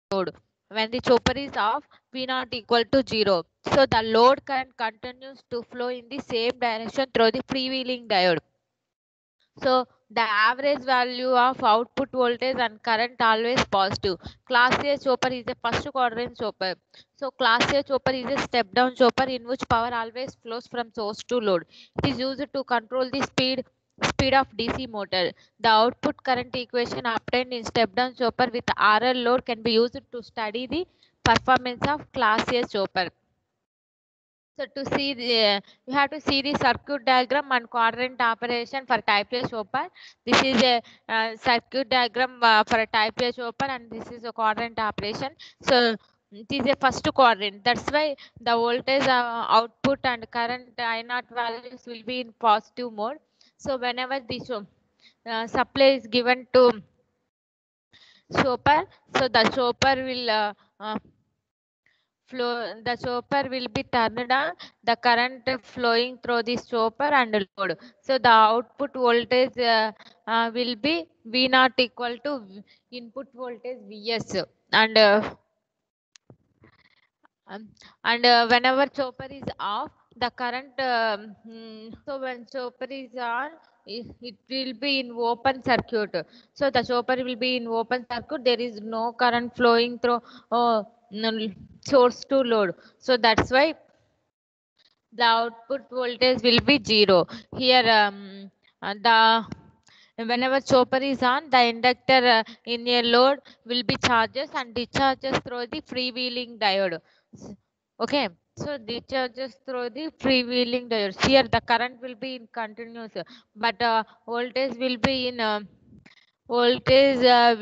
load. When the chopper is off, V naught equal to 0. So the load current continues to flow in the same direction through the freewheeling diode. So the average value of output voltage and current always positive. Class A chopper is a first quadrant chopper. So class A chopper is a step down chopper in which power always flows from source to load. It is used to control the speed of DC motor. The output current equation obtained in step down chopper with RL load can be used to study the performance of class A chopper. So to see the, you have to see the circuit diagram and quadrant operation for type A chopper. This is a circuit diagram for a type A chopper, and this is a quadrant operation. So it is a first quadrant. That's why the voltage output and current I naught values will be in positive mode. So whenever the supply is given to chopper, so the chopper will flow, the chopper will be turned on, the current flowing through this chopper and load. So the output voltage will be V naught equal to input voltage Vs, and um, whenever chopper is off, the current so when chopper is on, it will be in open circuit. So the chopper will be in open circuit, there is no current flowing through uh, source to load. So that's why the output voltage will be zero. Here the whenever chopper is on, the inductor in a load will be charges and discharges through the freewheeling diode. Okay, so discharges through the freewheeling diodes. Here the current will be in continuous, but voltage will be in voltage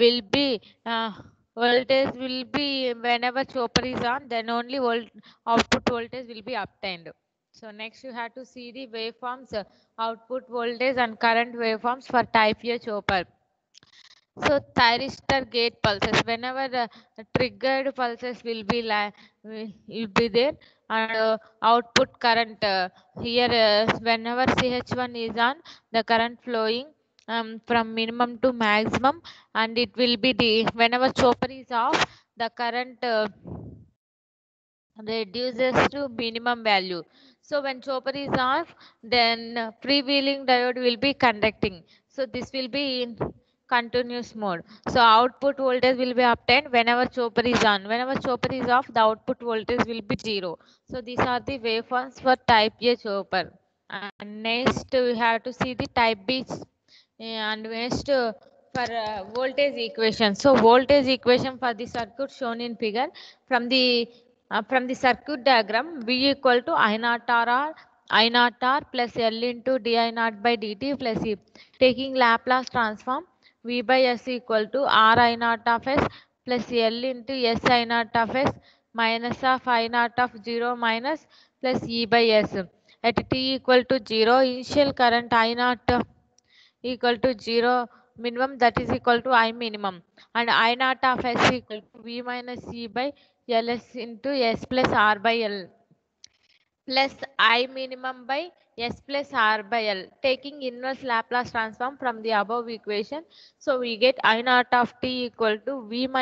will be whenever chopper is on, then only output voltage will be obtained. So next you have to see the waveforms, output voltage and current waveforms for type A chopper. So thyristor gate pulses, whenever triggered pulses will be there, and output current here whenever CH1 is on, the current flowing from minimum to maximum, and it will be the whenever chopper is off, the current reduces to minimum value. So when chopper is off, then freewheeling diode will be conducting. So this will be in continuous mode. So output voltage will be obtained whenever chopper is on. Whenever chopper is off, the output voltage will be zero. So these are the waveforms for type A chopper. And next we have to see the type B, and next for voltage equation. So voltage equation for the circuit shown in figure, from the circuit diagram, V equal to I naught R I naught R plus L into d I naught by dt plus E. Taking Laplace transform, V by S equal to R I naught of S plus L into S I naught of S minus of I naught of 0 minus plus E by S. At t equal to 0, initial current I naught equal to 0 minimum, that is equal to I minimum, and I naught of S equal to V minus C by Ls into S plus R by L plus I minimum by S plus R by L. Taking inverse Laplace transform from the above equation, so we get I naught of t equal to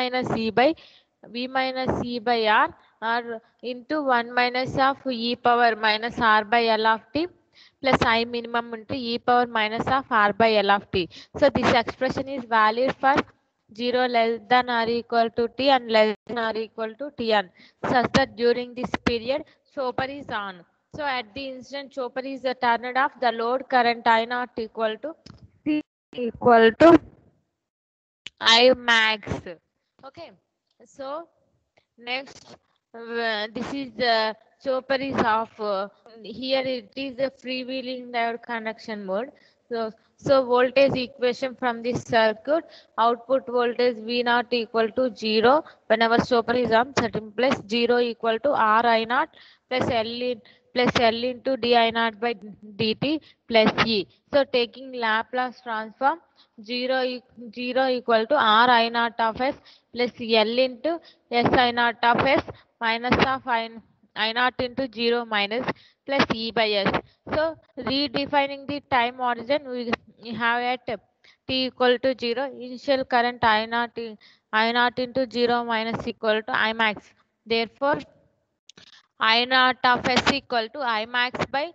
V minus C by R into 1 minus of e power minus R by L of t plus I minimum into e power minus of R by L of t. So this expression is valid for 0 less than or equal to t and less than or equal to tn, such that during this period chopper is on. So at the instant chopper is turned off, the load current I naught equal to T equal to I max. Okay, so next this is the chopper is off. Here it is a freewheeling diode conduction mode. So voltage equation from this circuit, output voltage V naught equal to 0 whenever chopper is on, certain place 0 equal to R I naught plus L into d I naught by dt plus E. So taking Laplace transform, 0, 0 equal to R I naught of S plus L into S I naught of S minus of I naught into 0 minus plus E by S. So redefining the time origin, we have at T equal to 0, initial current I naught into 0 minus equal to I max. Therefore, I naught of S equal to I max by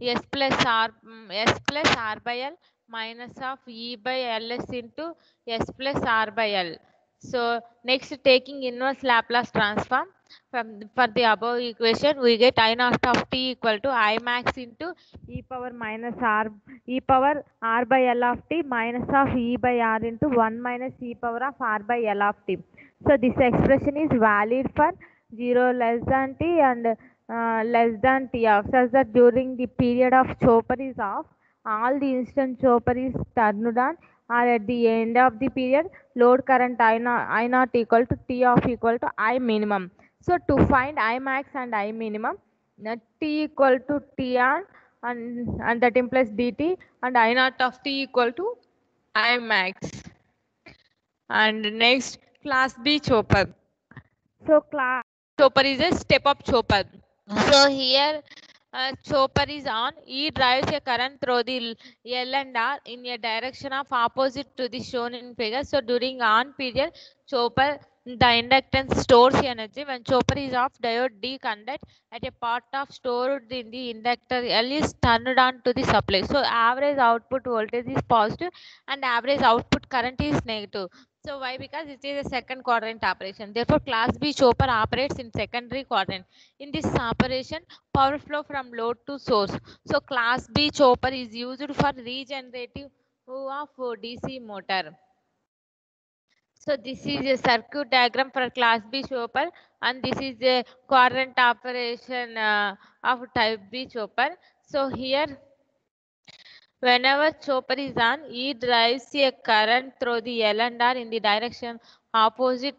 S plus R by L minus of E by Ls into S plus R by L. So next, taking inverse Laplace transform for the above equation, we get I naught of T equal to I max into e power R by L of T minus of E by R into 1 minus e power of R by L of T. So this expression is valid for 0 less than T and less than T off, such that during the period of chopper is off, all the instant chopper is turned on, or at the end of the period, load current I naught equal to T off equal to I minimum. So to find I max and I minimum, T equal to T on, and that implies dt, and I naught of T equal to I max. And next, class B chopper. So class chopper is a step up chopper. So here chopper is on. E drives a current through the L and R in a direction of opposite to the shown in figure. So during on period, chopper, the inductance stores energy. When chopper is off, diode D conduct at a part of stored in the inductor L is turned on to the supply. So average output voltage is positive and average output current is negative. So why? Because it is a second quadrant operation. Therefore, class B chopper operates in secondary quadrant. In this operation, power flow from load to source. So class B chopper is used for regenerative of DC motor. So this is a circuit diagram for class B chopper, and this is a quadrant operation of type B chopper. So here, whenever chopper is on, E drives a current through the L and R in the direction opposite.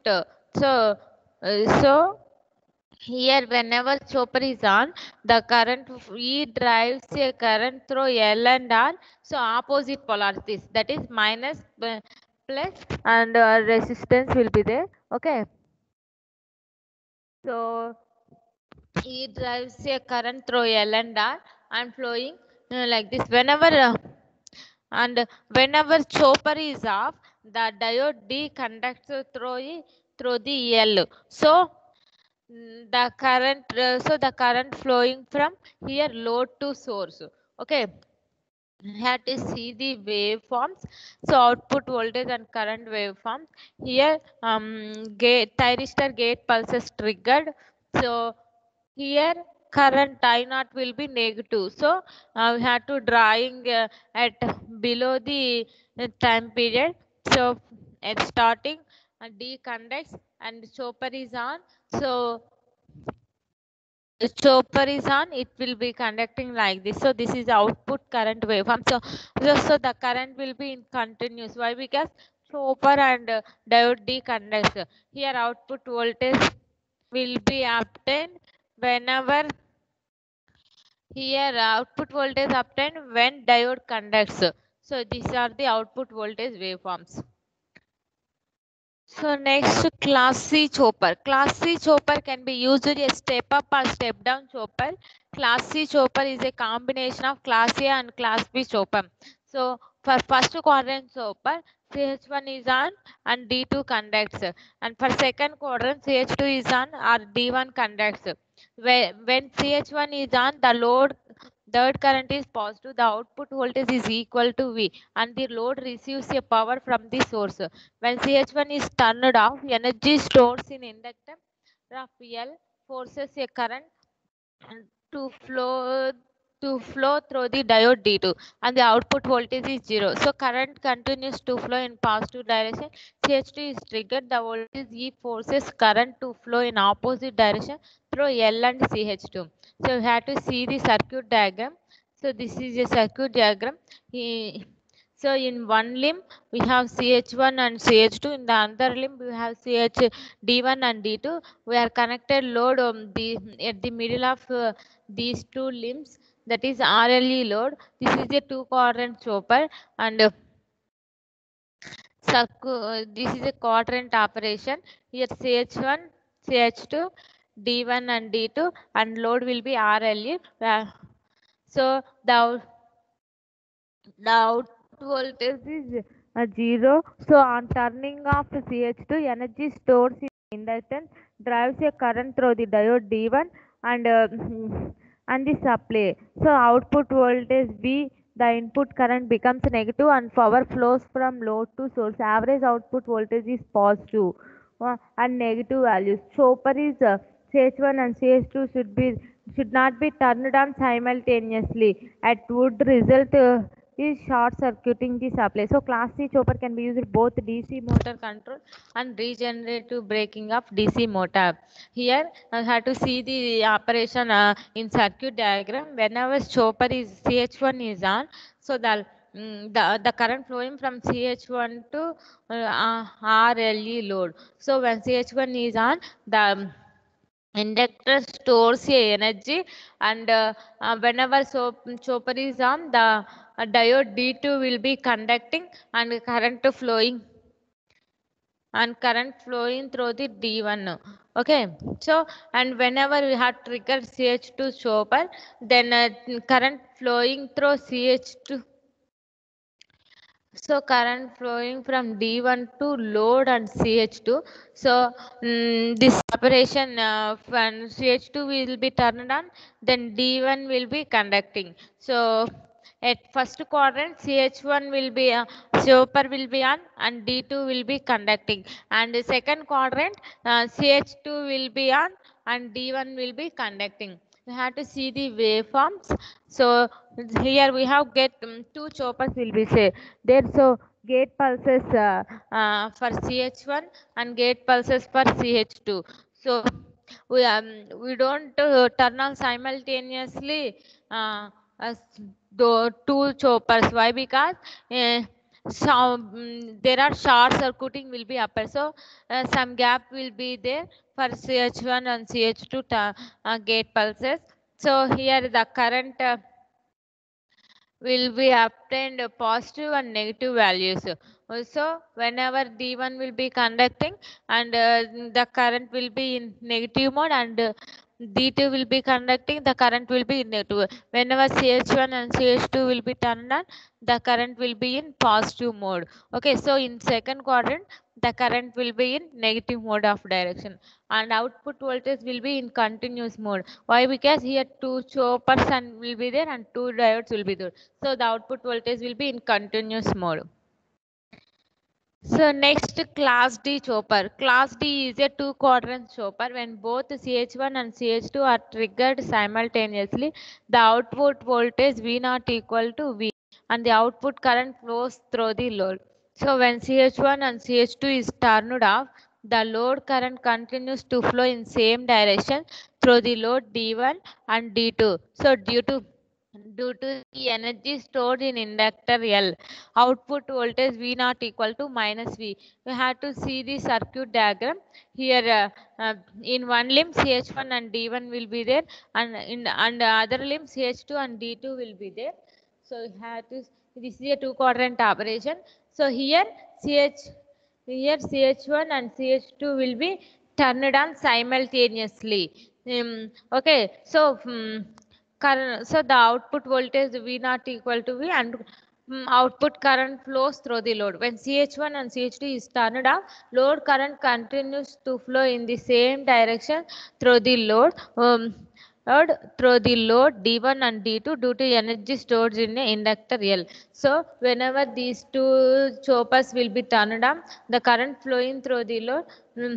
So here, whenever chopper is on, the current E drives a current through L and R. So opposite polarities, that is minus plus, and resistance will be there. Okay. So E drives a current through L and R and flowing like this. Whenever chopper is off, the diode D conducts through the L. So the current flowing from here load to source. Okay, we have to see the waveforms. So output voltage and current waveforms. Here gate thyristor gate pulses triggered. So here current I naught will be negative. So we have to drawing at below the time period. So at starting D conducts and chopper is on. So chopper is on, it will be conducting like this. So this is output current waveform. So the current will be in continuous. Why? Because chopper and diode D conducts. Here output voltage will be obtained whenever here output voltage obtained when diode conducts. So these are the output voltage waveforms. So next, class C chopper. Class C chopper can be used as a step up or step down chopper. Class C chopper is a combination of class A and class B chopper. So for first quadrant chopper, CH1 is on and D2 conducts. And for second quadrant, CH2 is on or D1 conducts. When CH1 is on, the current is positive, the output voltage is equal to V, and the load receives a power from the source. When CH1 is turned off, energy stored in inductor of L forces a current to flow through the diode D2, and the output voltage is 0. So current continues to flow in positive direction. CH2 is triggered. The voltage E forces current to flow in opposite direction through L and CH2. So we have to see the circuit diagram. So this is a circuit diagram. So in one limb we have CH1 and CH2. In the other limb we have D1 and D2. We are connected load at the middle of these two limbs, that is RLE load. This is a two quadrant chopper, and this is a quadrant operation. Here CH1, CH2, D1 and D2, and load will be RLE. So the output voltage is 0. So on turning off CH2, energy stored in inductance drives a current through the diode D1 and and the supply. So output voltage V, the input current becomes negative and power flows from load to source. Average output voltage is positive and negative values. Chopper is CH1 and CH2 should not be turned on simultaneously. It would result is short circuiting the supply. So class C chopper can be used both DC motor control and regenerative braking of DC motor. Here I have to see the operation in circuit diagram. Whenever chopper is CH1 is on, so the current flowing from CH1 to RLE load. So when CH1 is on, the inductor stores a energy and whenever chopper is on, the diode D2 will be conducting and current flowing through the D1. Okay, so and whenever we have triggered CH2 chopper, then current flowing through CH2. So current flowing from D1 to load and CH2. So this operation when CH2 will be turned on, then D1 will be conducting. So at first quadrant, CH1 will be chopper will be on and D2 will be conducting. And the second quadrant, CH2 will be on and D1 will be conducting. We have to see the waveforms. So here we have get two choppers will be say there. So gate pulses for CH1 and gate pulses for CH2. So we don't turn on simultaneously as the two choppers. Why? Because so there are short circuiting will be upper. So some gap will be there for CH1 and CH2 gate pulses. So here the current will be obtained positive and negative values. Also, whenever D1 will be conducting and the current will be in negative mode and D2 will be conducting, the current will be in negative. Whenever CH1 and CH2 will be turned on, the current will be in positive mode. Okay, so in second quadrant, the current will be in negative mode of direction and output voltage will be in continuous mode. Why? Because here two choppers and will be there and two diodes will be there. So the output voltage will be in continuous mode. So next class D chopper. Class D is a two quadrant chopper. When both CH1 and CH2 are triggered simultaneously, the output voltage V0 equal to V and the output current flows through the load. So when CH1 and CH2 is turned off, the load current continues to flow in same direction through the load D1 and D2. So due to the energy stored in inductor L, output voltage V0 equal to minus V. We have to see the circuit diagram. Here in one limb CH1 and D1 will be there and the other limb CH2 and D2 will be there. So we have to, this is a two quadrant operation. So here CH1 and CH2 will be turned on simultaneously. Okay, so so the output voltage V0 equal to V and output current flows through the load. When CH1 and CH2 is turned off, load current continues to flow in the same direction through the load D1 and D2 due to energy stored in a inductor L. So whenever these two choppers will be turned on, the current flowing through the load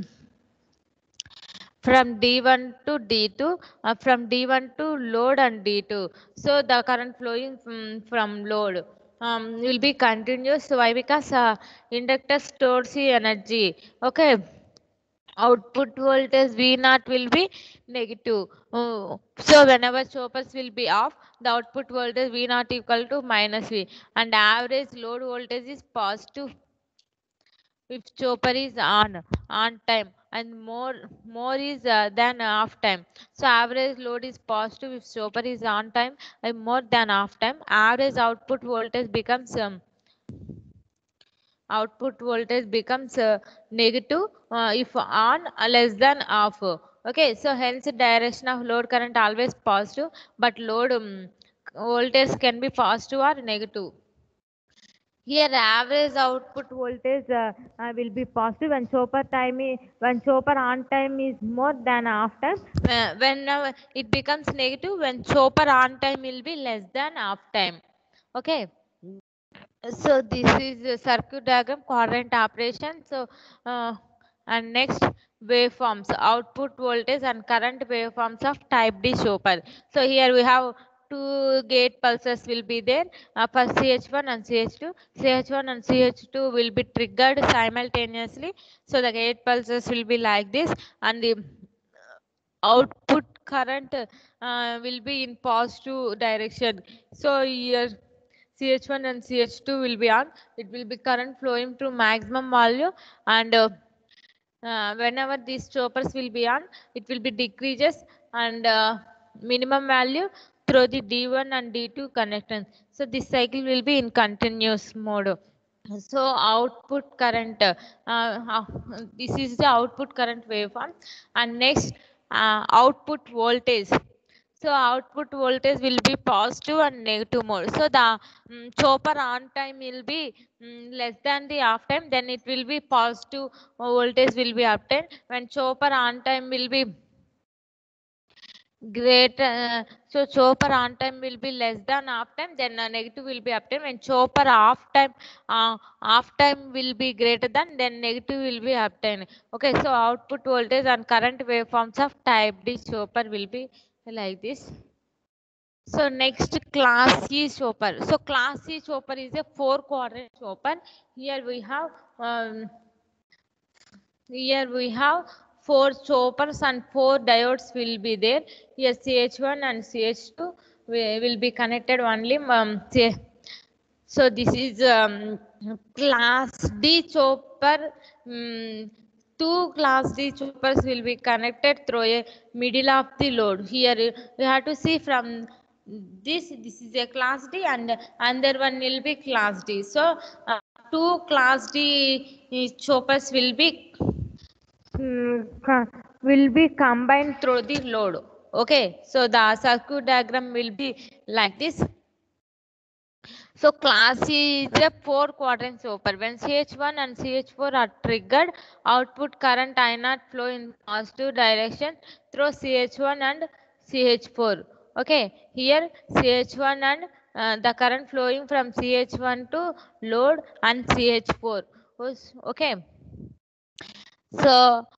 from D1 to D2, from D1 to load and D2. So the current flowing from load will be continuous. Why? Because inductor stores the energy. Okay. Output voltage V0 will be negative. So whenever choppers will be off, the output voltage V0 equal to minus V and average load voltage is positive if chopper is on time and more is than off time. So average load is positive if chopper is on time and more than off time. Average output voltage becomes negative if on less than off. Okay, so hence direction of load current always positive, but load voltage can be positive or negative. Here average output voltage will be positive when chopper on time is more than off time. When it becomes negative when chopper on time will be less than off time. Okay. So this is a circuit diagram current operation. So and next waveforms, output voltage and current waveforms of type D chopper. So here we have two gate pulses will be there for CH1 and CH2. CH1 and CH2 will be triggered simultaneously. So the gate pulses will be like this, and the output current will be in positive direction. So here CH1 and CH2 will be on. It will be current flowing to maximum value, and whenever these choppers will be on, it will be decreases and minimum value through the D1 and D2 connectors. So this cycle will be in continuous mode. So output current, this is the output current waveform, and next output voltage. So output voltage will be positive and negative mode. So the chopper on time will be less than the off time, then it will be positive voltage will be obtained. When chopper on time will be great, so chopper on time will be less than off time, then negative will be obtained. When chopper off time will be greater than, then negative will be obtained. Okay, so output voltage and current waveforms of type D chopper will be like this. So next, class E chopper. So class E chopper is a 4-quadrant chopper. Here we have um, here we have 4 choppers and 4 diodes will be there. Here CH1 and CH2 will be connected only. So this is class D chopper. Two class D choppers will be connected through a middle of the load. Here you have to see from this is a class D, and another one will be class D. So two class D choppers will be combined through the load. Okay, so the circuit diagram will be like this. So class E is a 4-quadrant chopper. When CH1 and CH4 are triggered, output current I0 flow in positive direction through CH1 and CH4. Okay, here CH1 and the current flowing from CH1 to load and CH4. Okay. So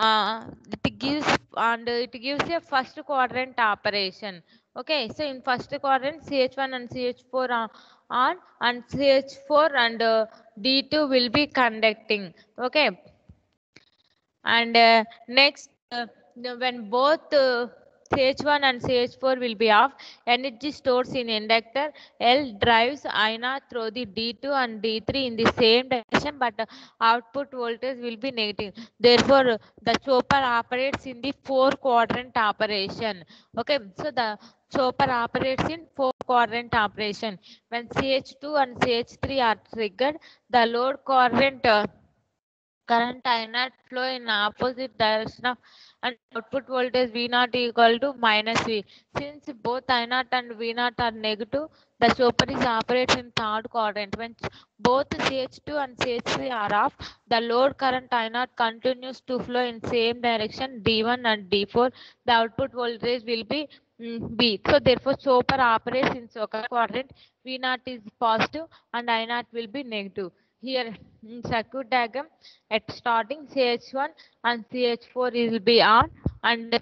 it gives a first quadrant operation. Okay, so in first quadrant CH1 and CH4 are on, and CH4 and D2 will be conducting. Okay, and next when both CH1 and CH4 will be off, energy stores in inductor L drives I0 through the D2 and D3 in the same direction, but output voltage will be negative. Therefore, the chopper operates in the 4-quadrant operation. Okay, so the chopper operates in 4-quadrant operation. When CH2 and CH3 are triggered, the load current I0 flow in opposite direction of, and output voltage V0 equal to minus V. Since both I0 and V0 are negative, the chopper is operates in 3rd quadrant. When both CH2 and CH3 are off, the load current I0 continues to flow in same direction D1 and D4. The output voltage will be B. So therefore chopper operates in 2nd quadrant. V0 is positive and I0 will be negative. Here in circuit diagram, at starting CH1 and CH4 will be on, and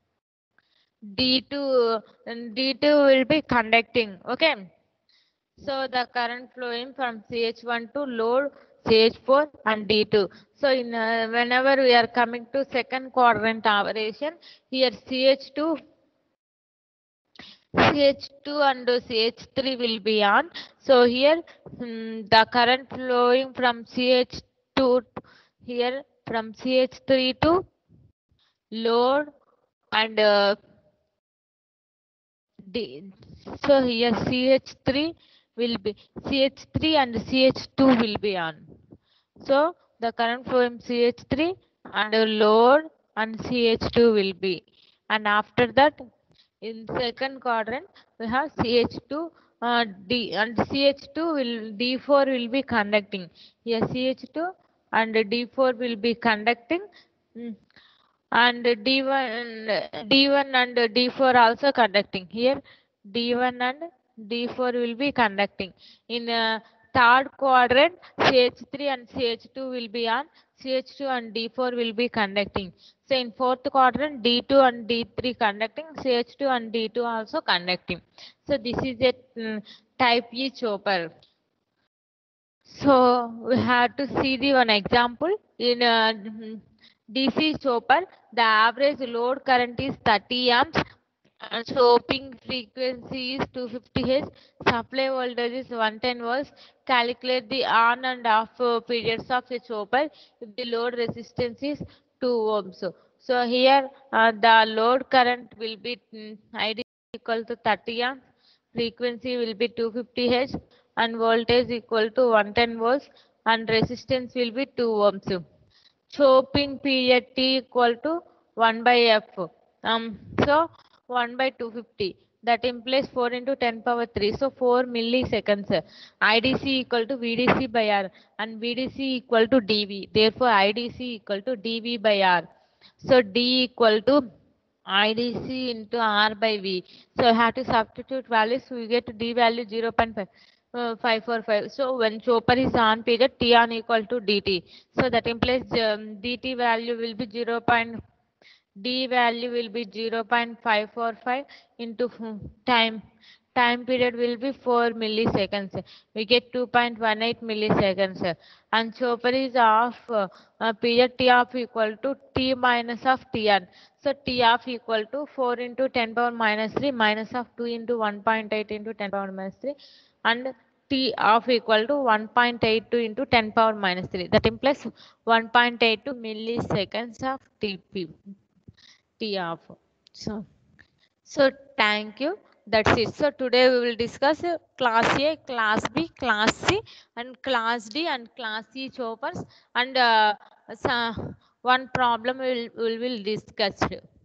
D2 D2 will be conducting. Okay, so the current flowing from CH1 to load CH4 and D2. So in whenever we are coming to 2nd quadrant operation, here CH2 and CH3 will be on. So here the current flowing from CH2 here from CH3 to load, and so here CH3 and CH2 will be on. So the current flowing CH3 and load and CH2 will be, and after that in 2nd quadrant we have CH2 D and CH2 will D4 will be conducting. Here CH2 and D4 will be conducting. Mm, and D1 and D4 also conducting. Here D1 and D4 will be conducting. In third quadrant, CH3 and CH2 will be on. CH2 and D4 will be conducting. So in fourth quadrant, D2 and D3 conducting, CH2 and D2 also conducting. So this is a type E chopper. So we have to see the one example in DC chopper. The average load current is 30 amps. Chopping frequency is 250 Hz. Supply voltage is 110 volts. Calculate the on and off periods of the chopper if the load resistance is 2 ohms. So here the load current will be ID equal to 30 amps. Frequency will be 250 Hz and voltage equal to 110 volts and resistance will be 2 ohms. Chopping period T equal to 1 by F. So 1 by 250. That implies 4 into 10 power 3. So 4 milliseconds. IDC equal to VDC by R and VDC equal to dV. Therefore, IDC equal to dV by R. So D equal to IDC into R by V. So I have to substitute values. So we get D value 0.5. 545. So when chopper is on period, T on equal to dt. So that implies dt value will be 0. D value will be 0.545 into time. Time period will be 4 milliseconds. We get 2.18 milliseconds. And chopper is off period T off equal to T minus of T on. So T off equal to 4 into 10 power minus 3 minus of 2 into 1.8 into 10 power minus 3 and T off equal to 1.82 into 10 power minus 3. That implies 1.82 milliseconds of TP. T off. So, so thank you. That's it. So today we will discuss class A, class B, class C, and class D and class E choppers. And one problem we will discuss.